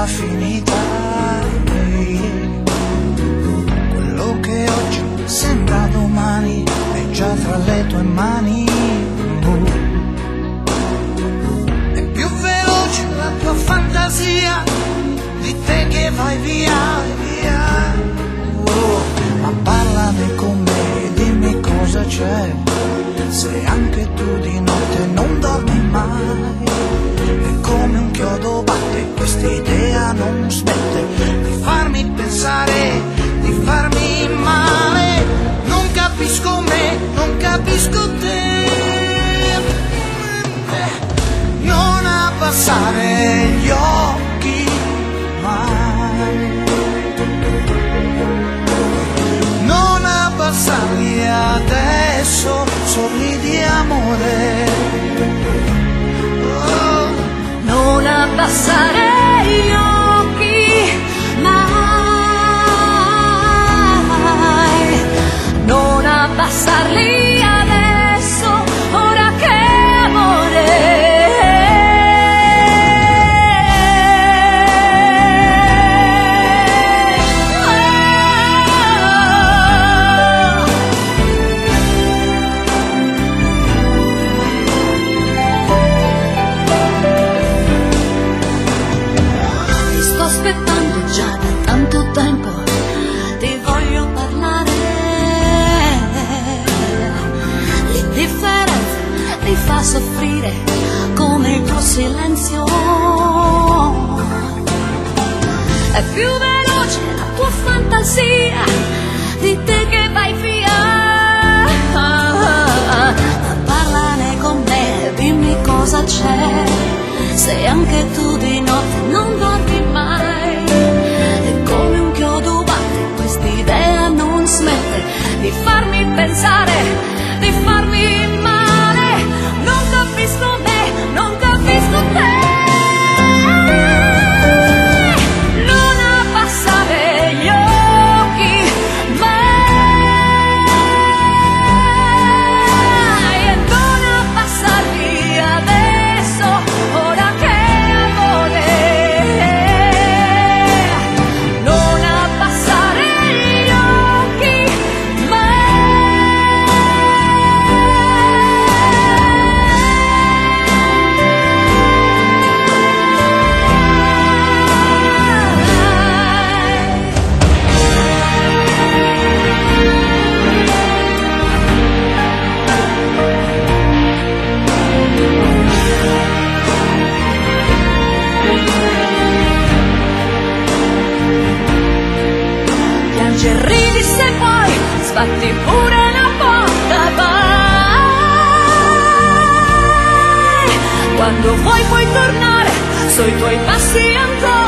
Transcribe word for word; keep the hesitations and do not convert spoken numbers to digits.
finita. Quello che oggi sembra domani è già tra le tue mani. È più veloce la tua fantasia di te che vai via, via. Oh, ma parlane con me, dimmi cosa c'è, se anche tu di notte non dormi mai. E come un chiodo batte quest'idea, non smette di farmi pensare, di farmi male. Non capisco me, non capisco te, non abbassare gli occhi mai, non abbassarli adesso, sorridi amore. Oh. Non abbassare gli occhi mai, non abbassarli adesso, ora che amore. Aspettando già da tanto tempo, ti voglio parlare. L'indifferenza mi fa soffrire come il tuo silenzio. È più veloce la tua fantasia di te che vai via. Ma parlane con me, dimmi cosa c'è, se anche tu di notte non dormi mai. E come un chiodo batte quest'idea, non smette di farmi pensare, di farmi male. Non capisco me, non capisco te. Non abbassare gli occhi mai, e non abbassarli adesso, ora che amore. Non abbassare gli occhi piangi e ridi se vuoi, sbatti pure la porta, vai. Quando vuoi puoi tornare sui tuoi passi ancora.